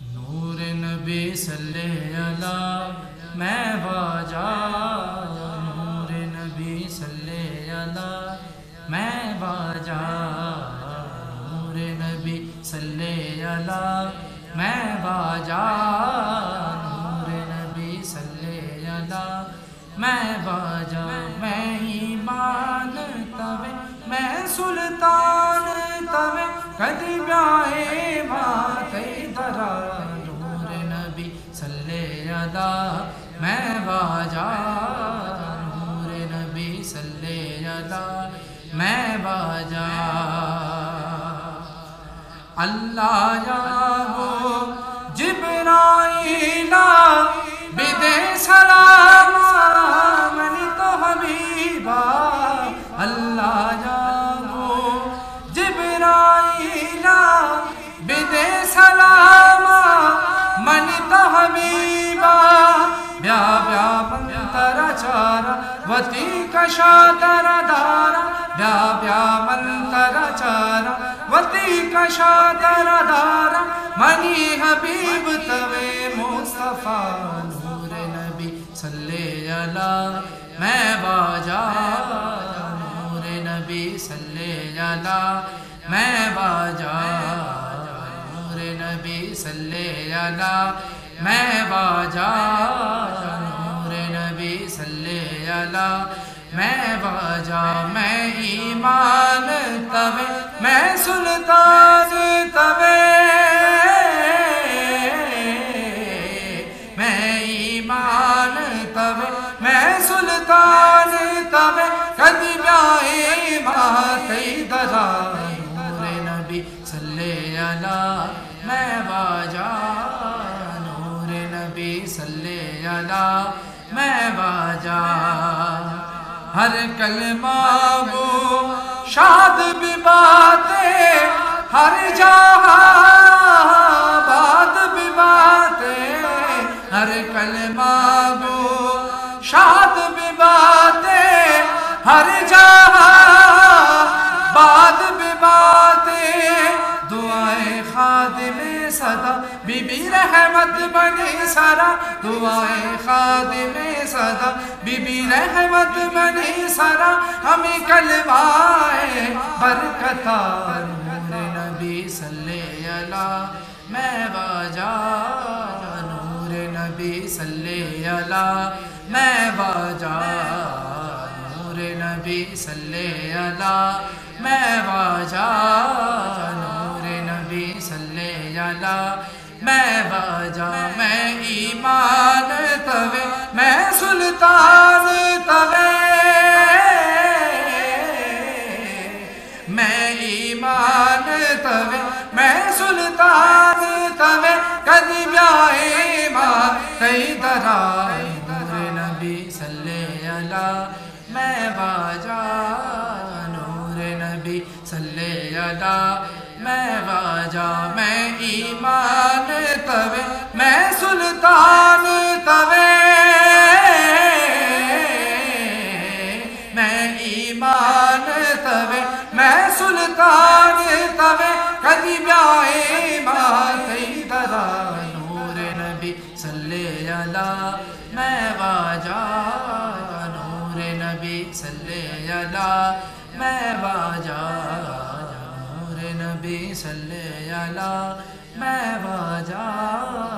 نور نبی صلی اللہ میں باجا، نور نبی صلی اللہ میں باجا، نور نبی صلی اللہ میں باجا، نور نبی صلی اللہ میں باجا، میں ایمان توے میں سلطان توے کدی بیائے ماتے درا، نور نبی صلی اللہ میں باجا، نور نبی صلی اللہ میں باجا۔ اللہ جاؤ جبرائیل بدے سلام منی تو حبیبا، اللہ جاؤ جبرائیل بدے سلام منی تو حبیبا، بیا بیا منتر چارا وتی کشا در دارا، بیا بیا منتر چارا وتی کشا در دارا، منی حبیب توے مصطفیٰ، نور نبی صلی اللہ میں باجا، نور نبی صلی اللہ میں باجا، نور نبی صلی اللہ میں باجا، نور نبی صلی اللہ میں باجا، میں ایمان توے میں سلطان توے، میں ایمان توے میں سلطان توے کدی بیائے ماتے درا، نور نبی صلی اللہ میں باجا، نور نبی صلی اللہ میں باجا۔ ہر کلمہ وہ شاد بھی باتیں، ہر جہاں بات بھی باتیں، ہر کلمہ وہ شاد بھی باتیں، ہر جہاں بات بھی باتیں، دعائیں خادم صدا بی بی رحمت بنی سرا، دعائیں خادم صدا بی بی رحمت بنی سرا، ہمیں کلمائے برکتا، نور نبی صلی اللہ میں باجا، نور نبی صلی اللہ میں باجا، نور نبی صلی اللہ میں باجا، نور نبی صلی اللہ میں باجا، میں ایمان توے میں سلطان توے، میں ایمان توے میں سلطان توے کدی بیائے ماتے درا، نور نبی صلی اللہ میں باجا، نور نبی صلی اللہ میں باجا، میں ایمان توے میں سلطان توے، میں ایمان توے میں سلطان توے کدی بیائے ماتے درا، نور نبی صلی اللہ میں باجا، نور نبی صلی اللہ میں باجا، نور نبی صلی اللہ میں باجا۔